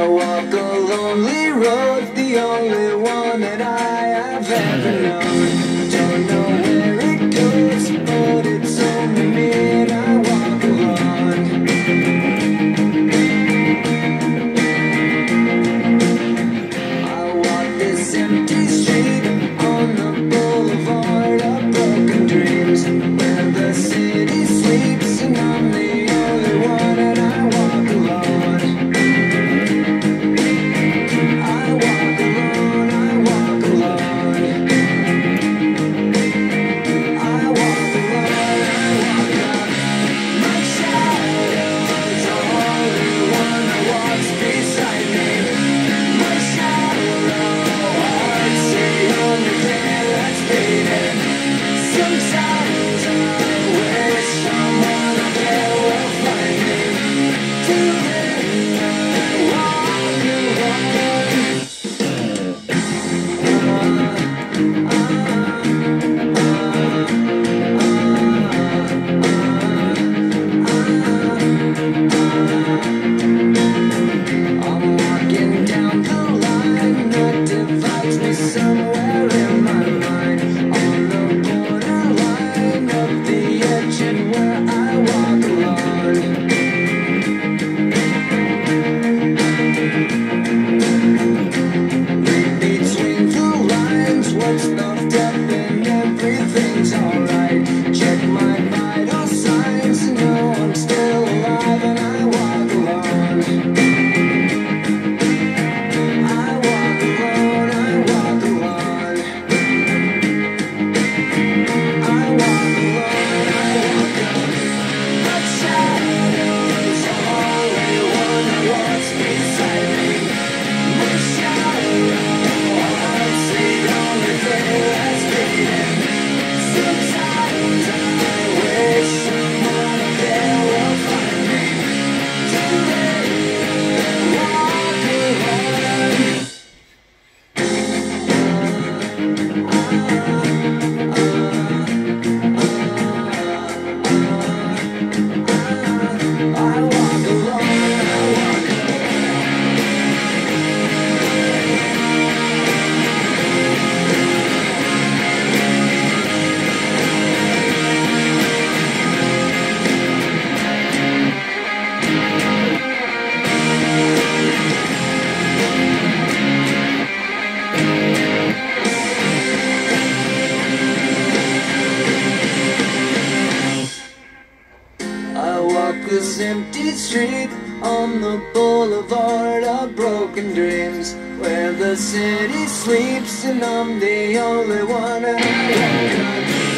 walk a lonely road, the only one that I have ever known. Don't know where it goes, but it's only me and I walk alone. I walk this empty street on the boulevard of broken dreams, where the city sleeps and I'm the only one and I walk alone. I walk alone, I walk alone. I walk alone, I walk alone. My shadow's the only one that walks beside me. My shadow heart's the only thing that's beating. Sometimes I wish someone out there will find me. Till then I walk alone. I'm walking down the line that divides me somewhere in my mind, on the borderline of the edge and where I walk alone. Between the lines, what's left up and everything's alright. Check my vital signs and know I'm still alive and I walk alone. I walk alone, I walk alone. I walk alone, I walk alone. My shadow's the only one that walks beside me. My shadow heart's the only thing that's beating. Sometimes I wish someone out there will find me. Till then I walk alone. I walk alone, I walk I walk this empty street on the boulevard of broken dreams, where the city sleeps and I'm the only one and I walk on.